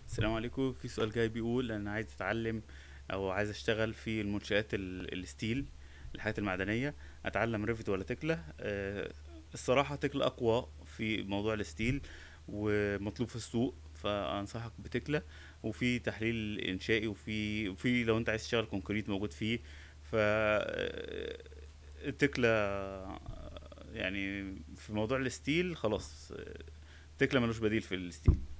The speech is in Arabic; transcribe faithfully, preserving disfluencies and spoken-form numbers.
السلام عليكم. في سؤال جاي بيقول انا عايز اتعلم او عايز اشتغل في المنشآت ال- الستيل، الحاجات المعدنية. اتعلم ريفت ولا تكلا؟ أه الصراحة تكلا اقوى في موضوع الستيل ومطلوب في السوق، فانصحك بتكلا. وفي تحليل انشائي، وفي وفي لو انت عايز تشتغل كونكريت موجود فيه. ف آه، تكلا يعني في موضوع الستيل خلاص. آه، تكلا ملوش بديل في الستيل.